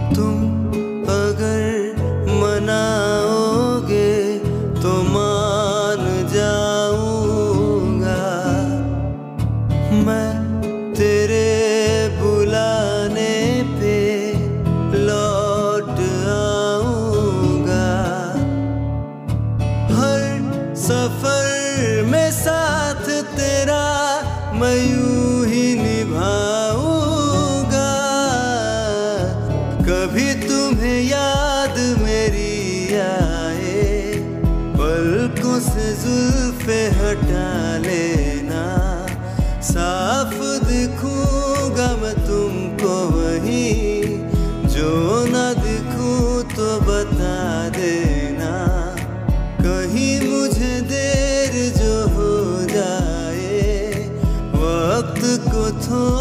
तुम अगर मनाओगे तो मान जाऊंगा, मैं तेरे बुलाने पे लौट आऊंगा। हर सफर में साथ तेरा मैं यूं ही निभाऊंगा। कभी तुम्हें याद मेरी आए, पलकों से जुल्फे हटा लेना। साफ दिखूंगा मैं तुमको वहीं, जो ना दिखूं तो बता देना। कहीं मुझे देर जो हो जाए, वक्त को थोड़ा